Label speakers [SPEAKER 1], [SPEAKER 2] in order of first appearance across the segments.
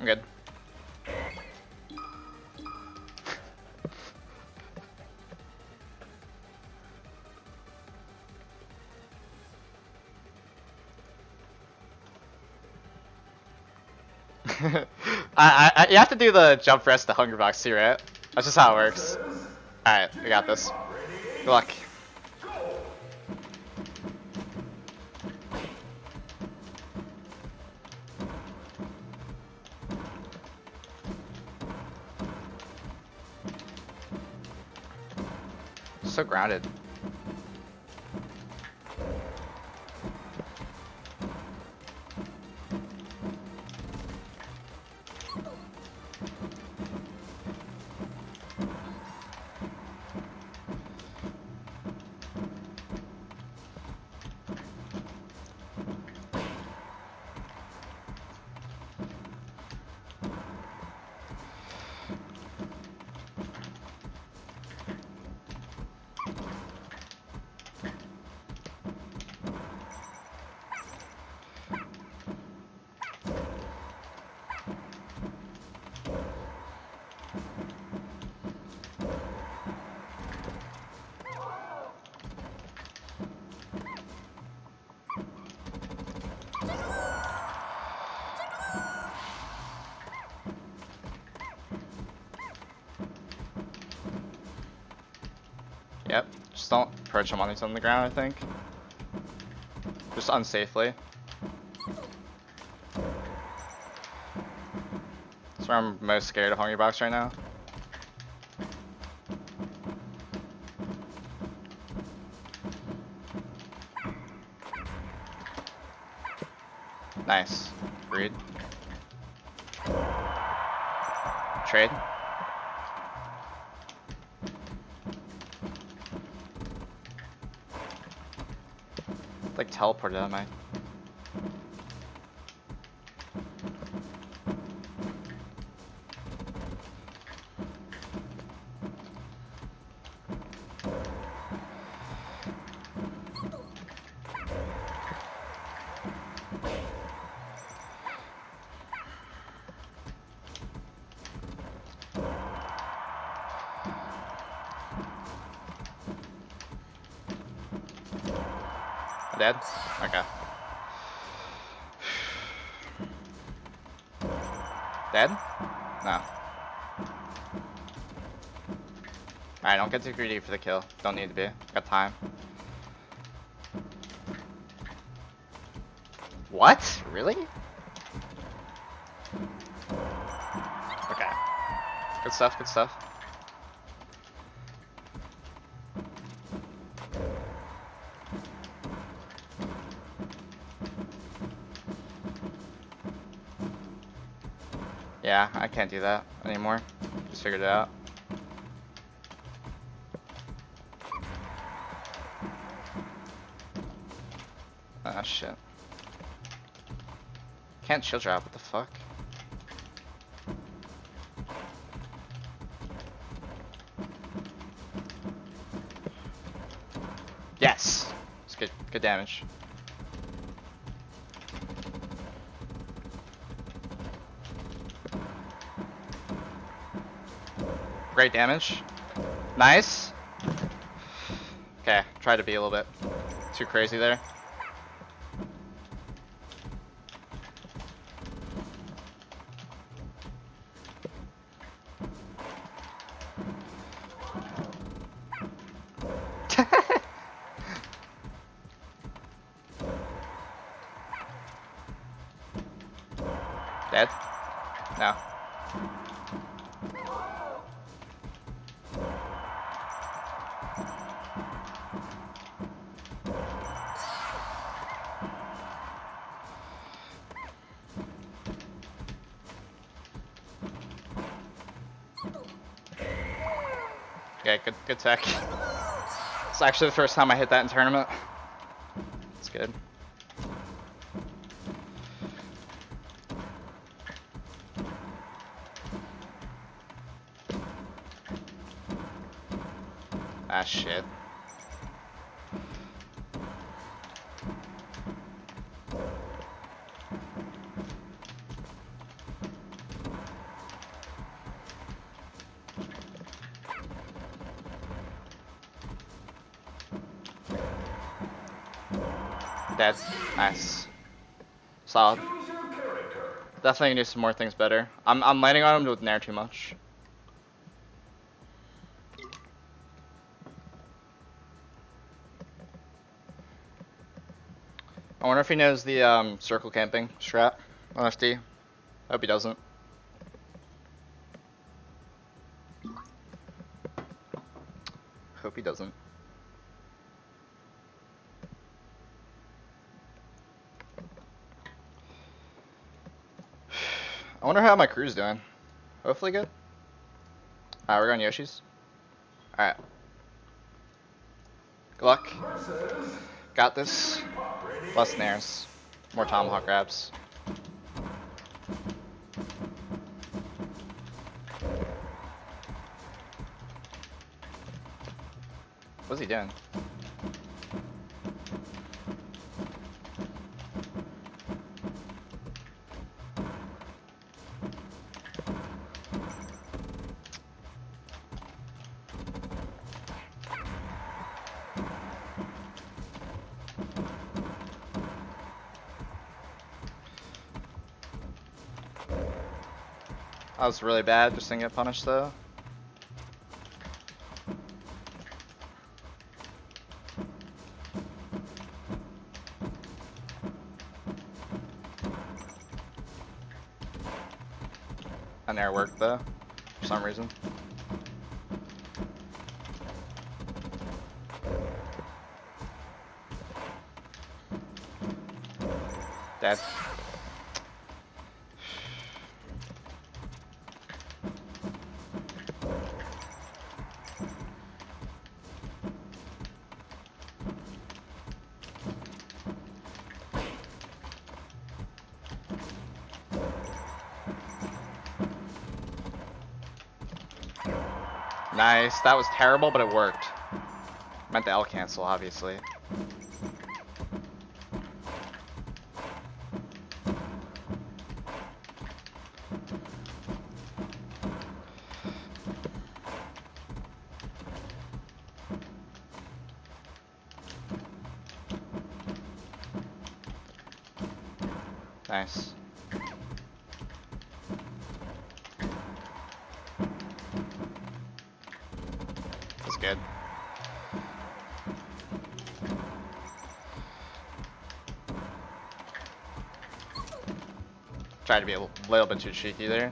[SPEAKER 1] I'm good. You have to do the jump rest to Hungrybox too, right? That's just how it works. Alright, we got this. Good luck. So grounded. Yep, just don't approach him when he's on the ground, I think. Just unsafely. That's where I'm most scared of Hungrybox right now. Nice. Read. Trade. Like teleported on my. Dead? Okay. Dead? No. Alright, don't get too greedy for the kill. Don't need to be. Got time. What? Really? Okay. Good stuff, good stuff. Yeah, I can't do that anymore. Just figured it out. Ah, shit. Can't shield drop, what the fuck? Yes! It's good damage. Great damage. Nice. Okay, try to be a little bit too crazy there. Dead? No. Yeah, good tech. It's actually the first time I hit that in tournament. It's good. Ah, shit. Dead. Nice. Solid. Definitely can do some more things better. I'm landing on him with Nair too much. I wonder if he knows the circle camping strat on FD. I hope he doesn't. Hope he doesn't. I wonder how my crew's doing. Hopefully good. Alright, we're going Yoshi's. Alright. Good luck. Got this. Less Nairs. More tomahawk grabs. What's he doing? That was really bad, just didn't get punished though. That never worked though, for some reason. Dead. Nice, that was terrible, but it worked. Meant the L cancel, obviously. Nice. That's good. Tried to be a little bit too cheeky there.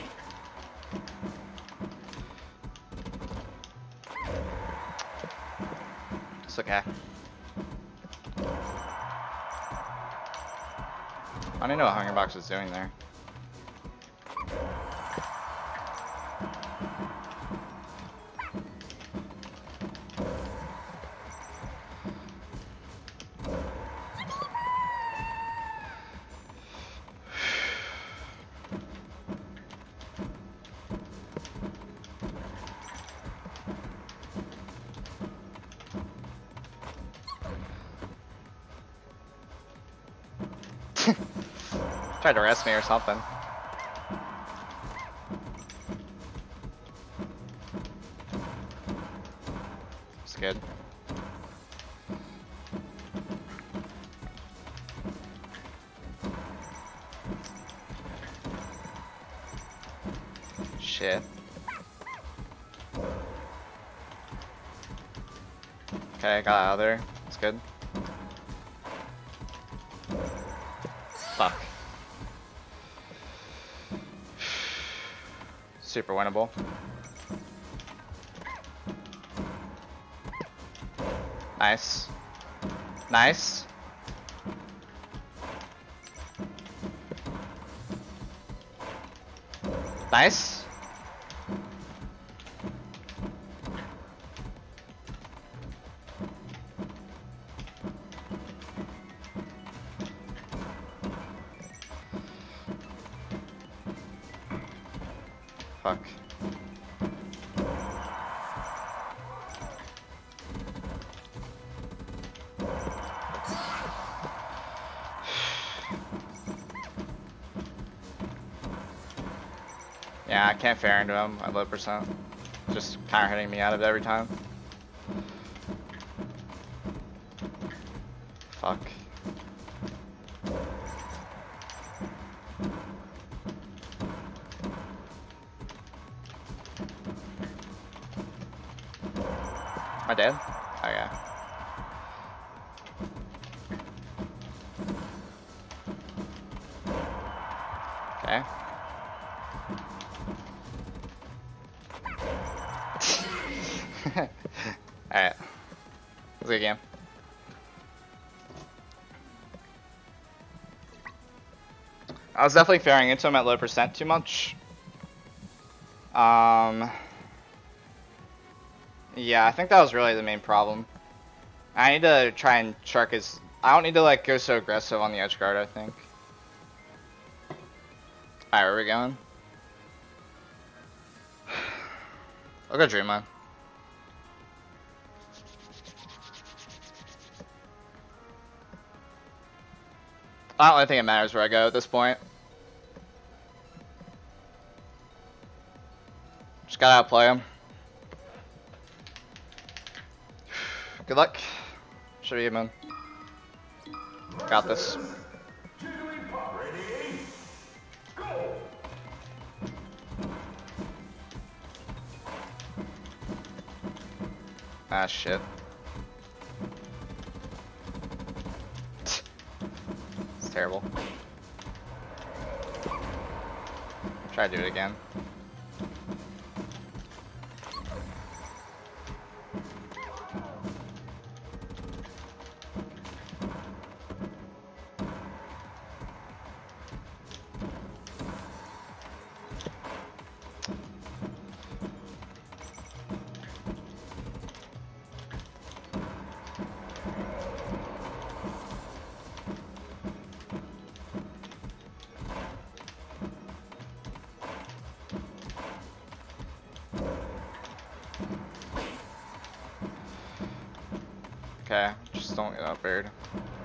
[SPEAKER 1] It's okay. I don't know what Hungrybox is doing there. Tried to arrest me or something. It's good. Shit. Okay, got out of there. It's good. Fuck. Super winnable. Nice. Nice. Nice. Fuck. Yeah, I can't fair into him at low percent. Just counter hitting me out of it every time. Fuck. I did? Okay. Okay. Alright. Let's go again. I was definitely fairing into him at low percent too much. Yeah, I think that was really the main problem. I need to try and shark his... I don't need to like go so aggressive on the edge guard, I think. Alright, where are we going? I'll go Dreamland. I don't really think it matters where I go at this point. Just gotta outplay him. Good luck. Should be a moon. Got this. Ah, shit. It's terrible. Try to do it again. Okay, just don't get up bird.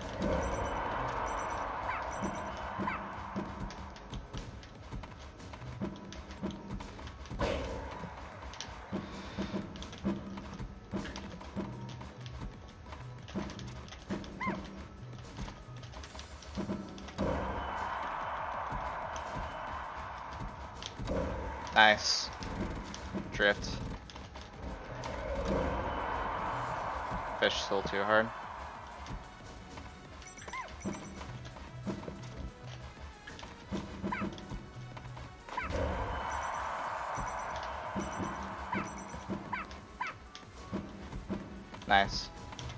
[SPEAKER 1] Nice. Drift. Fish still too hard. Nice.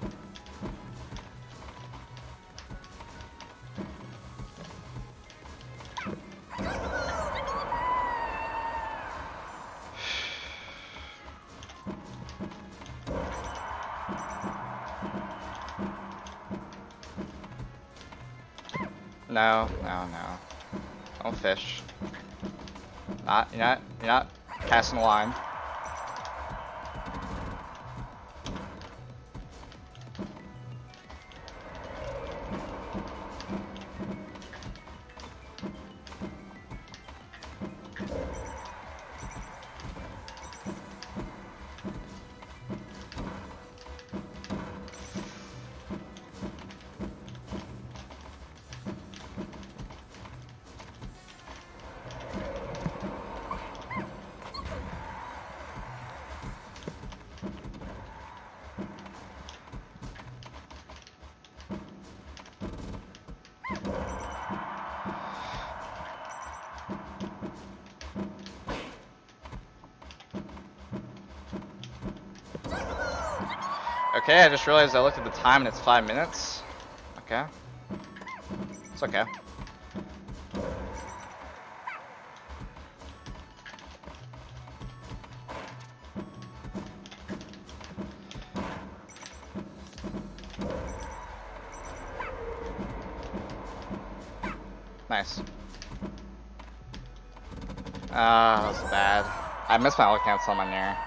[SPEAKER 1] No, no, no. Don't fish. You're not casting a line. Okay, I just realized I looked at the time and it's 5 minutes. Okay. It's okay. Nice. Ah, that was bad. I missed my ult cancel on my Nair.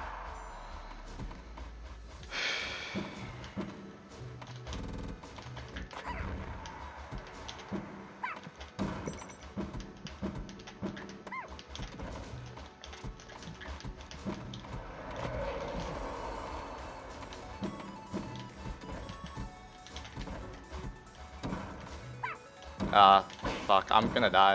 [SPEAKER 1] Fuck, I'm gonna die.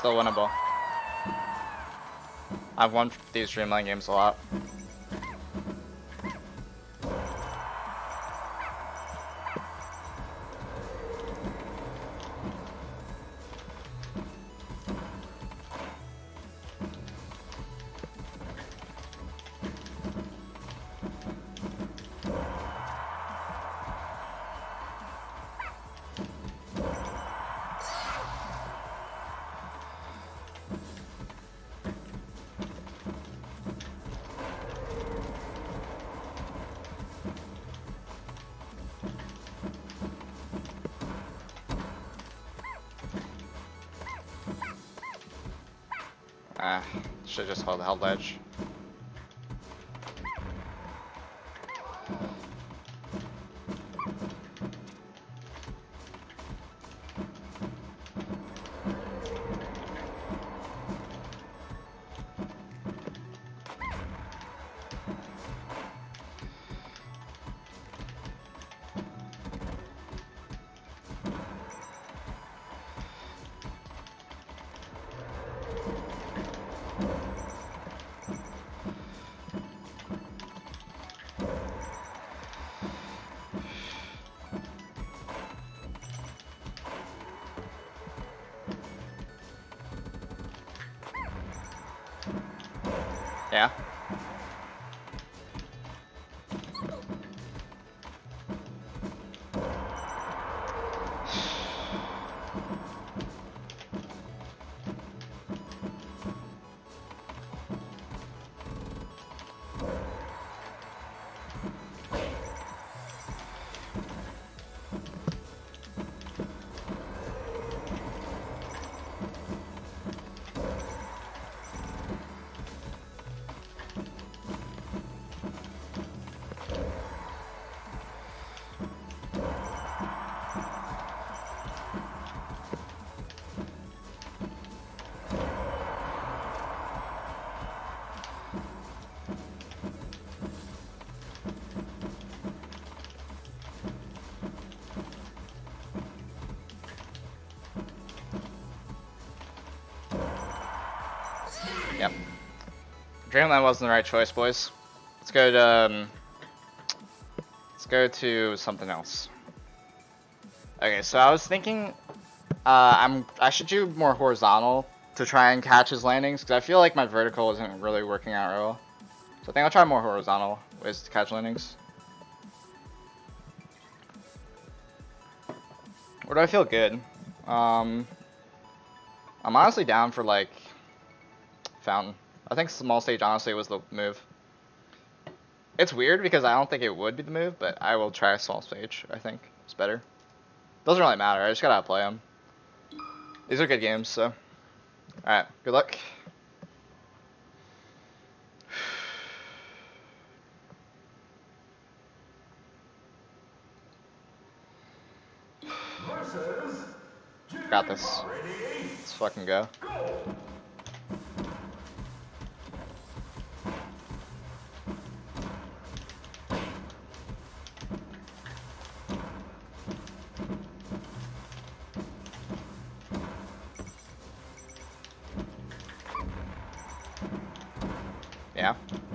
[SPEAKER 1] Still winnable. I've won these Dreamland games a lot. Should just hold ledge. Yeah. Yep. Dreamland wasn't the right choice, boys. Let's go to something else. Okay, so I was thinking I should do more horizontal to try and catch his landings, because I feel like my vertical isn't really working out real. So I think I'll try more horizontal ways to catch landings. Where do I feel good? I'm honestly down for like Fountain. I think small stage honestly was the move. It's weird because I don't think it would be the move, but I will try small stage. I think it's better. Doesn't really matter. I just gotta outplay them. These are good games, so. Alright, good luck. Got this. Let's fucking go. Yeah.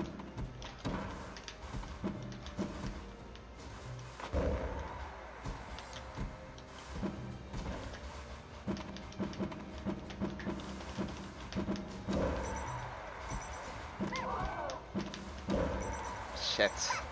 [SPEAKER 1] Shit.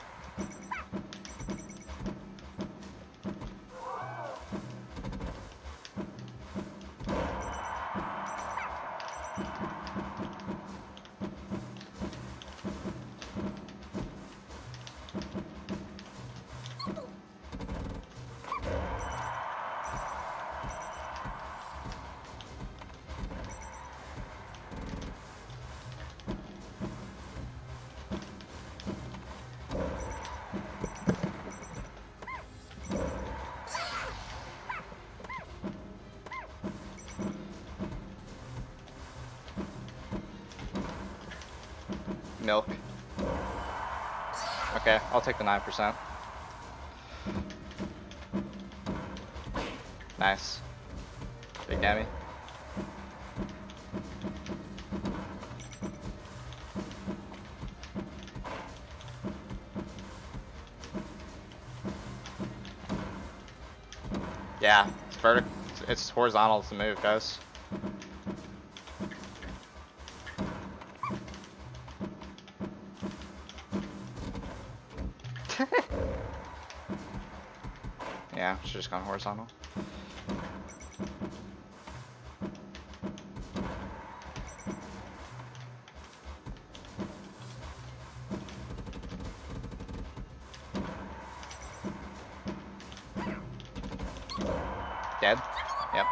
[SPEAKER 1] Milk. Okay, I'll take the 9%. Nice. Big dammy. Yeah, it's vertical. It's horizontal to move, guys. Yeah, should just gone horizontal. Dead? Yep.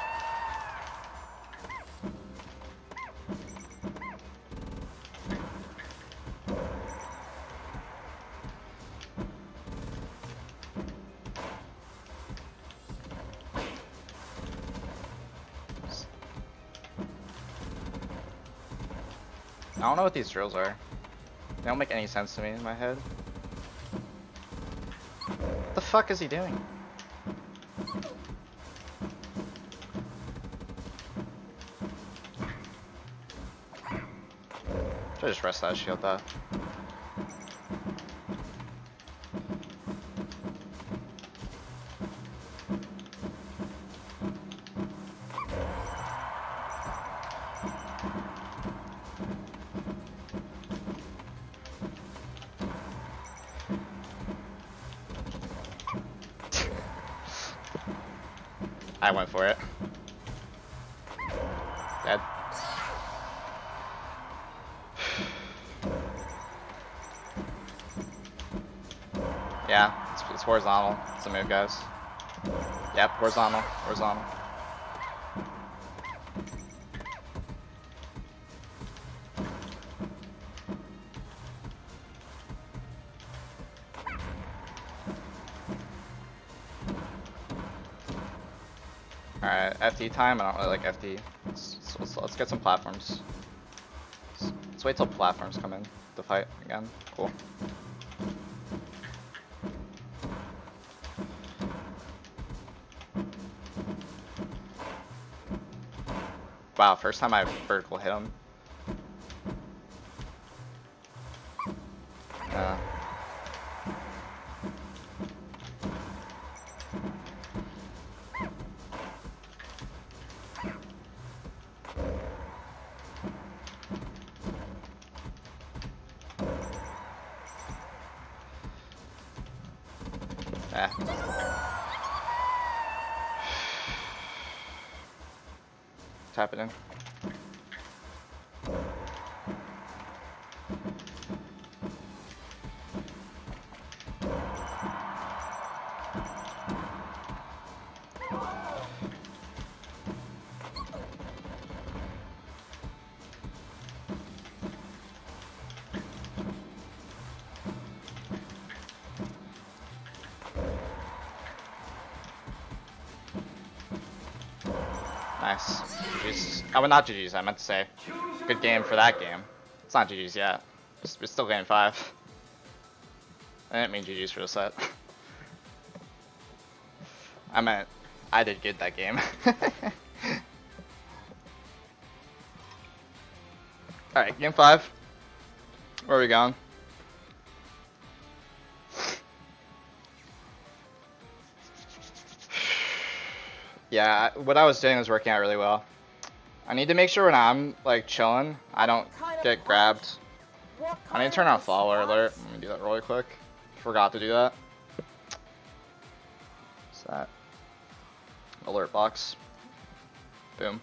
[SPEAKER 1] I don't know what these drills are. They don't make any sense to me in my head. What the fuck is he doing? Should I just rest that, shield that? I went for it. Dead. Yeah, it's horizontal. It's a move, guys. Yep, horizontal. Horizontal. Alright, FD time. I don't really like FD. Let's get some platforms. Let's wait till platforms come in to fight again. Cool. Wow, first time I vertical hit him. Tap it in. Nice. GG's. Oh, well, not GG's, I meant to say. Good game for that game. It's not GG's yet. It's still game 5. I didn't mean GG's for the set. I meant I did good that game. Alright, game 5. Where are we going? Yeah, what I was doing was working out really well. I need to make sure when I'm like chilling, I don't get grabbed. I need to turn on follower alert. Let me do that really quick. Forgot to do that. What's that? Alert box. Boom.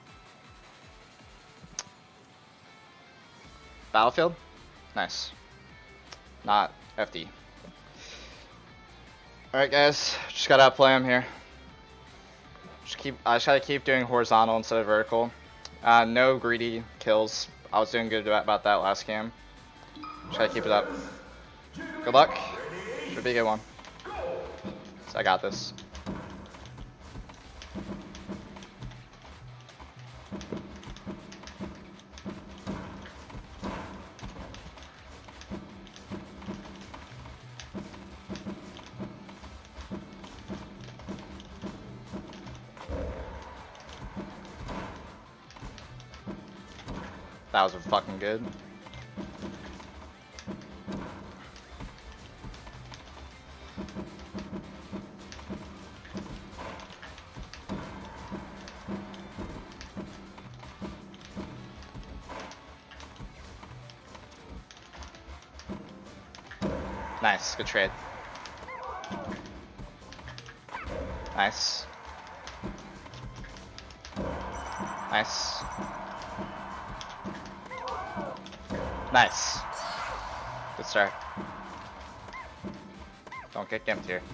[SPEAKER 1] Battlefield? Nice. Not FD. Alright guys, just gotta outplay him here. I just gotta keep doing horizontal instead of vertical. No greedy kills. I was doing good about that last game. Just gotta keep it up. Good luck. Should be a good one. So I got this. That was fucking good. Nice, good trade. Nice. Nice. Nice. Good start. Don't get gimped here.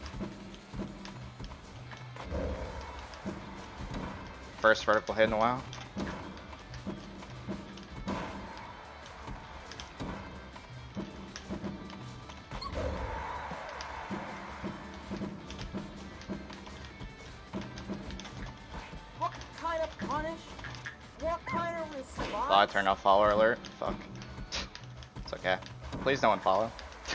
[SPEAKER 1] First vertical hit in a while.
[SPEAKER 2] What kind of punish? What kind of response?
[SPEAKER 1] Thought I turned off follower alert. Fuck. It's okay. Please no one follow.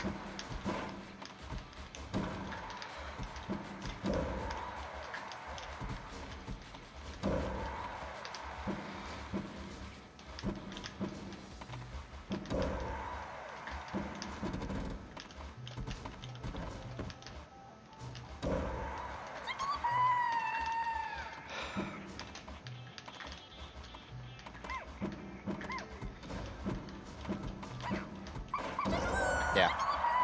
[SPEAKER 1] Yeah.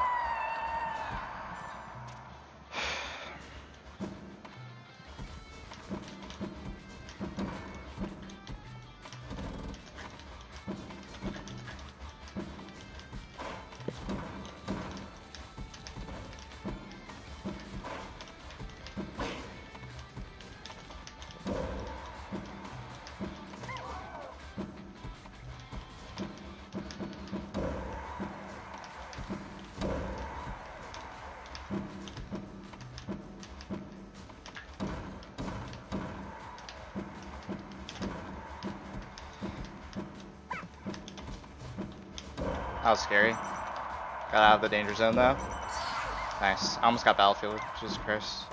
[SPEAKER 1] That was scary. Got out of the danger zone though. Nice. I almost got battlefield. Jesus Christ.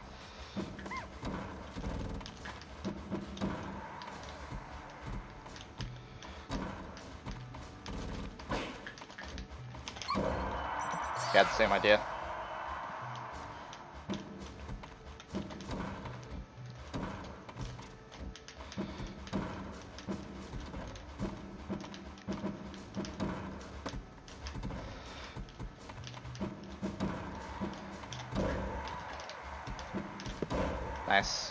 [SPEAKER 1] Yeah, the same idea. Nice.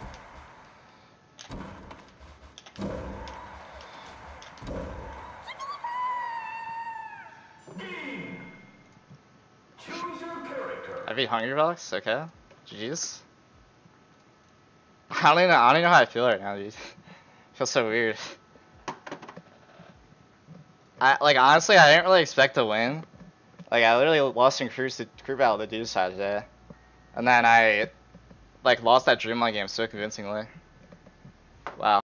[SPEAKER 1] I beat Hungrybox, okay. GG's. I don't even know how I feel right now, dude. I feel so weird. Honestly I didn't really expect to win. Like I literally lost in crew battle the dude side today. And then I lost that Dreamlight game so convincingly. Wow.